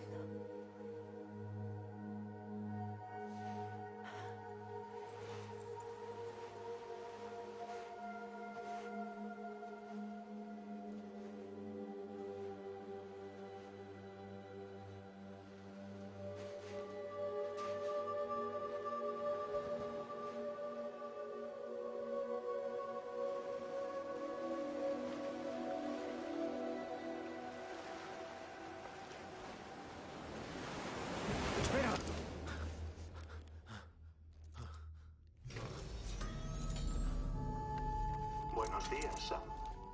¡Espera! Buenos días, Sam.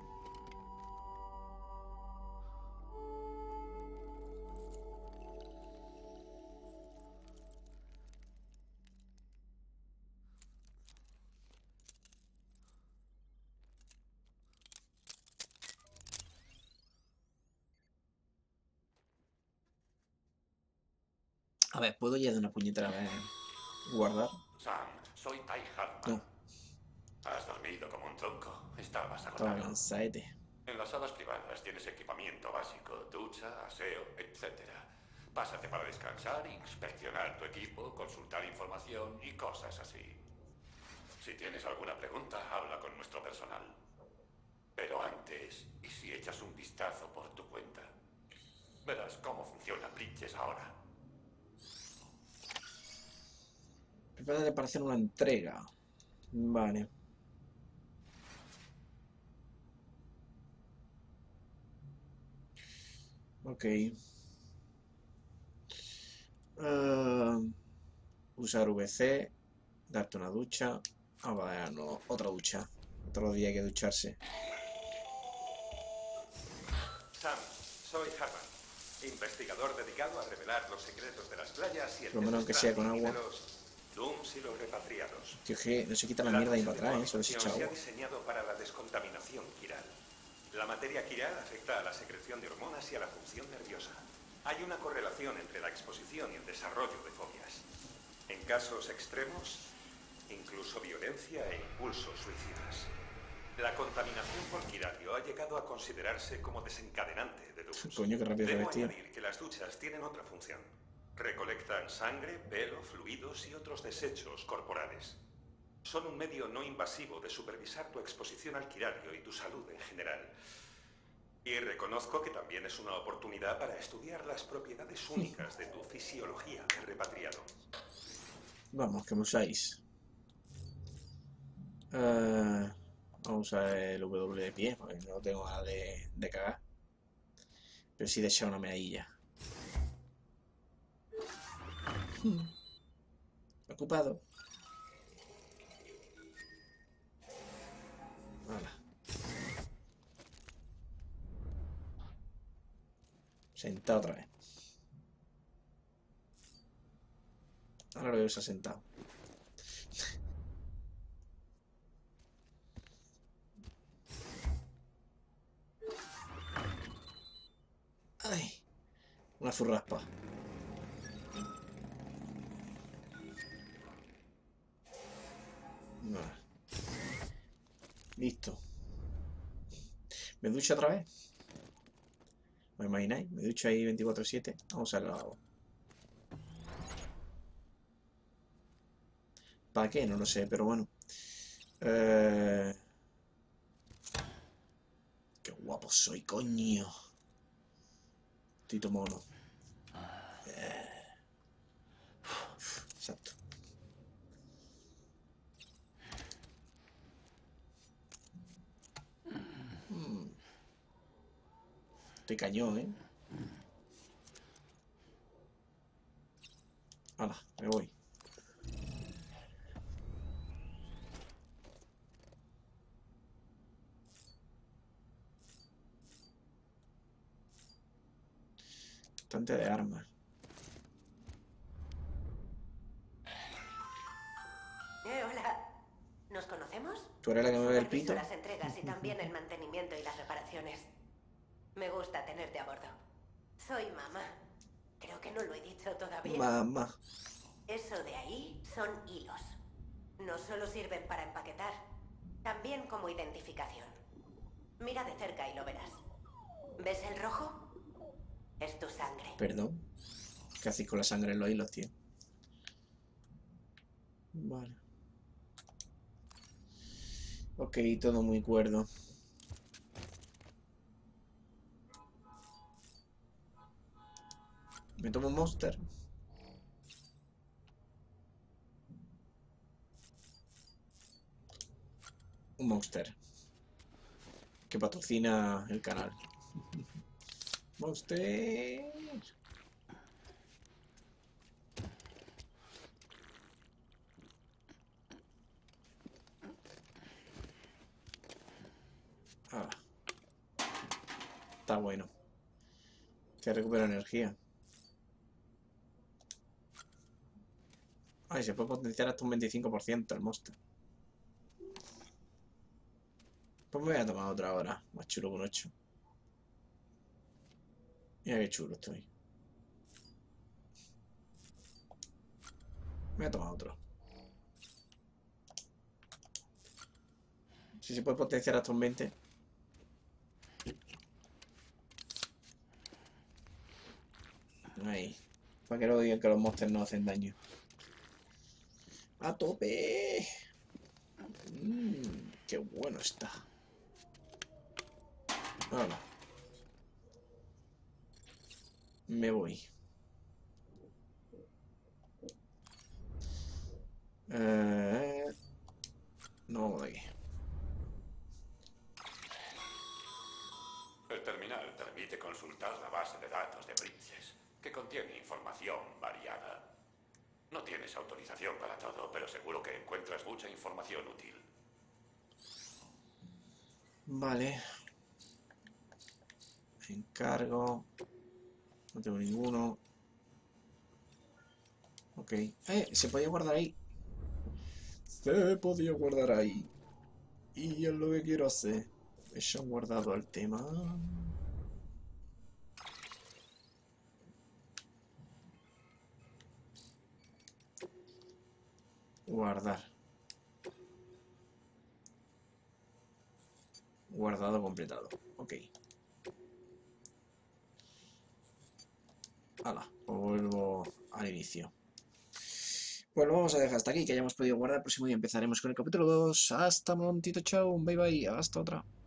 A ver, ¿puedo ya de una puñetera vez guardar? Sam, soy Ty Hartman. No. Has dormido como un tronco. Estabas Estaba agotado. cansadete. En las salas privadas tienes equipamiento básico, ducha, aseo, etcétera. Pásate para descansar, inspeccionar tu equipo, consultar información y cosas así. Si tienes alguna pregunta, habla con nuestro personal. Pero antes, ¿y si echas un vistazo por tu cuenta? Verás cómo funciona Bridges ahora. Prepárate para hacer una entrega. Vale. Ok. Uh, usar V C. Darte una ducha. Ah, vaya, no. Otra ducha. Otro día hay que ducharse. Sam, soy Harman, investigador dedicado a revelar los secretos de las playas y el Por lo menos aunque sea con agua. de los Dooms y los repatriados. Que, que no se quita la mierda ahí para atrás, ¿eh? Solo se echa Se ha agua. diseñado para la descontaminación quiral. La materia quiral afecta a la secreción de hormonas y a la función nerviosa. Hay una correlación entre la exposición y el desarrollo de fobias. En casos extremos, incluso violencia e impulsos suicidas. La contaminación por quirario ha llegado a considerarse como desencadenante de Dooms. Coño, qué rápido se Debo vestía. añadir que las duchas tienen otra función. Recolectan sangre, pelo, fluidos y otros desechos corporales. Son un medio no invasivo de supervisar tu exposición al quirario y tu salud en general. Y reconozco que también es una oportunidad para estudiar las propiedades únicas de tu fisiología de repatriado. Vamos, que me usáis. Uh, vamos a usar el W de pie, porque no tengo nada de, de cagar. Pero sí de echar una medalla. Hmm. Ocupado. Hola. Sentado otra vez. Ahora lo veo se ha sentado. Ay, una zurraspa. Vale. Listo. ¿Me ducho otra vez? ¿Me imagináis? Me ducho ahí veinticuatro siete. Vamos a lo hago. ¿Para qué? No lo sé, pero bueno. Eh... Qué guapo soy, coño. Tito mono. Eh... Exacto. Hmm. Estoy cañón, ¿eh? Hala, me voy. Bastante de armas. Eh, hola. ¿Nos conocemos? ¿Tú eres la que me ve el pito? Las entregas y también el mantenimiento y las reparaciones. Me gusta tenerte a bordo. Soy mamá. Creo que no lo he dicho todavía. Mamá. Eso de ahí son hilos. No solo sirven para empaquetar, también como identificación. Mira de cerca y lo verás. ¿Ves el rojo? Es tu sangre. Perdón. ¿Qué hacéis con la sangre en los hilos, tío? Vale. Ok, todo muy cuerdo. Me tomo un Monster. Un Monster. Que patrocina el canal. Monster. Ah. Está bueno. Que recupera energía. Ay, se puede potenciar hasta un veinticinco por ciento el Monster. Pues me voy a tomar otra hora. Más chulo que un ocho. Mira qué chulo estoy. Me voy a tomar otro. Si se puede potenciar hasta un veinte. Ahí. Para que no digan que los monsters no hacen daño. ¡A tope! Mmm, qué bueno está. Hola. Me voy. Eh, no voy. El terminal permite consultar la base de datos de Bridges, que contiene información variada. No tienes autorización para todo, pero seguro que encuentras mucha información útil. Vale. Encargo. No tengo ninguno. Ok. Eh, se podía guardar ahí. Se podía guardar ahí. Y es lo que quiero hacer. He guardado el tema. Guardar. Guardado completado. Ok. Hala, vuelvo al inicio. Bueno, vamos a dejar hasta aquí, que hayamos podido guardar. El próximo día empezaremos con el capítulo dos. Hasta un momentito, chao, bye bye, hasta otra.